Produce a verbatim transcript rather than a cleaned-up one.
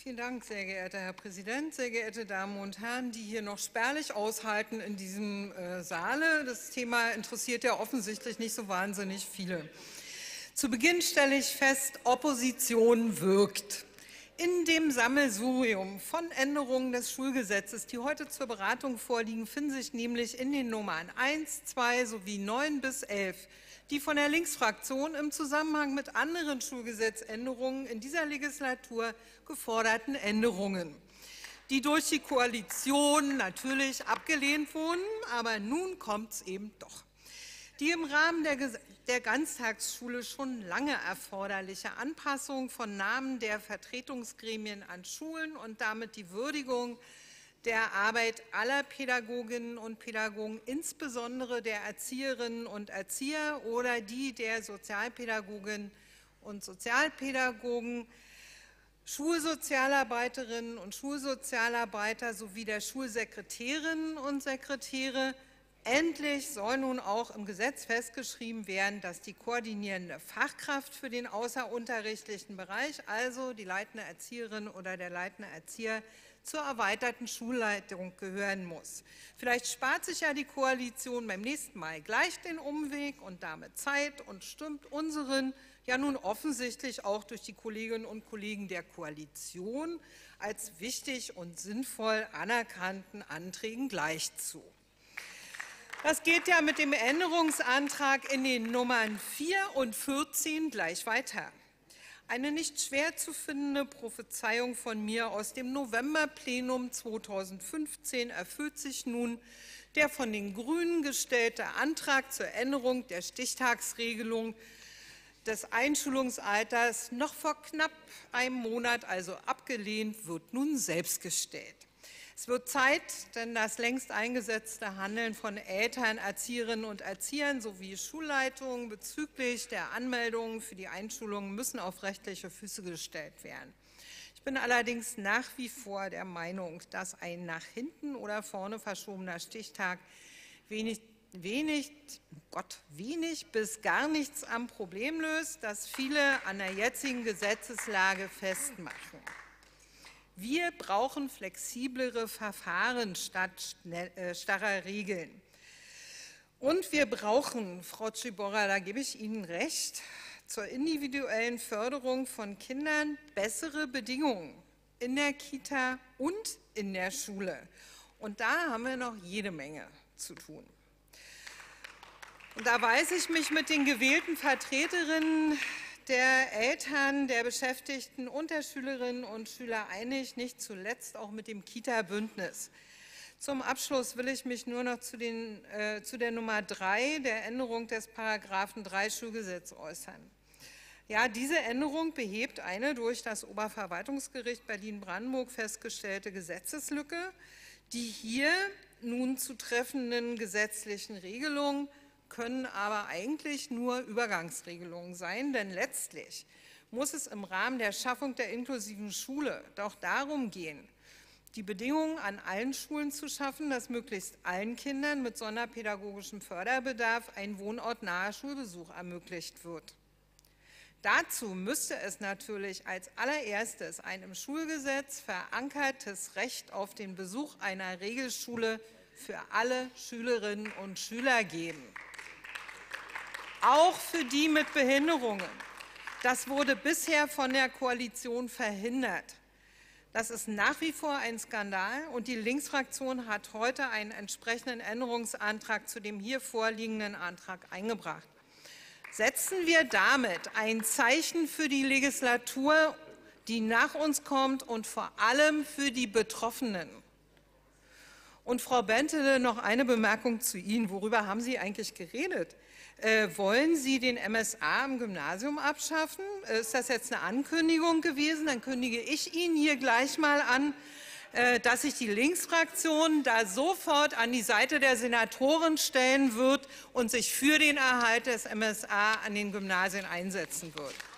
Vielen Dank, sehr geehrter Herr Präsident, sehr geehrte Damen und Herren, die hier noch spärlich aushalten in diesem äh, Saale. Das Thema interessiert ja offensichtlich nicht so wahnsinnig viele. Zu Beginn stelle ich fest, Opposition wirkt. In dem Sammelsurium von Änderungen des Schulgesetzes, die heute zur Beratung vorliegen, finden sich nämlich in den Nummern eins, zwei sowie neun bis elf die von der Linksfraktion im Zusammenhang mit anderen Schulgesetzänderungen in dieser Legislatur geforderten Änderungen, die durch die Koalition natürlich abgelehnt wurden, aber nun kommt es eben doch. Die im Rahmen der, der Ganztagsschule schon lange erforderliche Anpassung von Namen der Vertretungsgremien an Schulen und damit die Würdigung der Arbeit aller Pädagoginnen und Pädagogen, insbesondere der Erzieherinnen und Erzieher oder die der Sozialpädagoginnen und Sozialpädagogen, Schulsozialarbeiterinnen und Schulsozialarbeiter sowie der Schulsekretärinnen und Sekretäre. Endlich soll nun auch im Gesetz festgeschrieben werden, dass die koordinierende Fachkraft für den außerunterrichtlichen Bereich, also die leitende Erzieherin oder der leitende Erzieher, zur erweiterten Schulleitung gehören muss. Vielleicht spart sich ja die Koalition beim nächsten Mal gleich den Umweg und damit Zeit und stimmt unseren ja nun offensichtlich auch durch die Kolleginnen und Kollegen der Koalition als wichtig und sinnvoll anerkannten Anträgen gleich zu. Das geht ja mit dem Änderungsantrag in den Nummern vier und vierzehn gleich weiter. Eine nicht schwer zu findende Prophezeiung von mir aus dem Novemberplenum zweitausendfünfzehn erfüllt sich nun. Der von den Grünen gestellte Antrag zur Änderung der Stichtagsregelung des Einschulungsalters, noch vor knapp einem Monat also abgelehnt, wird nun selbst gestellt. Es wird Zeit, denn das längst eingesetzte Handeln von Eltern, Erzieherinnen und Erziehern sowie Schulleitungen bezüglich der Anmeldungen für die Einschulung müssen auf rechtliche Füße gestellt werden. Ich bin allerdings nach wie vor der Meinung, dass ein nach hinten oder vorne verschobener Stichtag wenig, wenig, Gott, wenig bis gar nichts am Problem löst, das viele an der jetzigen Gesetzeslage festmachen. Wir brauchen flexiblere Verfahren statt starrer Regeln. Und wir brauchen, Frau Ciborra, da gebe ich Ihnen recht, zur individuellen Förderung von Kindern bessere Bedingungen in der Kita und in der Schule. Und da haben wir noch jede Menge zu tun. Und da weiß ich mich mit den gewählten Vertreterinnen der Eltern, der Beschäftigten und der Schülerinnen und Schüler einig, nicht zuletzt auch mit dem Kita-Bündnis. Zum Abschluss will ich mich nur noch zu, den, äh, zu der Nummer drei, der Änderung des Paragraphen drei Schulgesetz äußern. Ja, diese Änderung behebt eine durch das Oberverwaltungsgericht Berlin-Brandenburg festgestellte Gesetzeslücke, die hier nun zu treffenden gesetzlichen Regelungen können aber eigentlich nur Übergangsregelungen sein, denn letztlich muss es im Rahmen der Schaffung der inklusiven Schule doch darum gehen, die Bedingungen an allen Schulen zu schaffen, dass möglichst allen Kindern mit sonderpädagogischem Förderbedarf ein wohnortnaher Schulbesuch ermöglicht wird. Dazu müsste es natürlich als allererstes ein im Schulgesetz verankertes Recht auf den Besuch einer Regelschule für alle Schülerinnen und Schüler geben. Auch für die mit Behinderungen. Das wurde bisher von der Koalition verhindert. Das ist nach wie vor ein Skandal, und die Linksfraktion hat heute einen entsprechenden Änderungsantrag zu dem hier vorliegenden Antrag eingebracht. Setzen wir damit ein Zeichen für die Legislatur, die nach uns kommt, und vor allem für die Betroffenen. Und Frau Bentele, noch eine Bemerkung zu Ihnen. Worüber haben Sie eigentlich geredet? Äh, wollen Sie den M S A im Gymnasium abschaffen? Ist das jetzt eine Ankündigung gewesen? Dann kündige ich Ihnen hier gleich mal an, äh, dass sich die Linksfraktion da sofort an die Seite der Senatoren stellen wird und sich für den Erhalt des M S A an den Gymnasien einsetzen wird.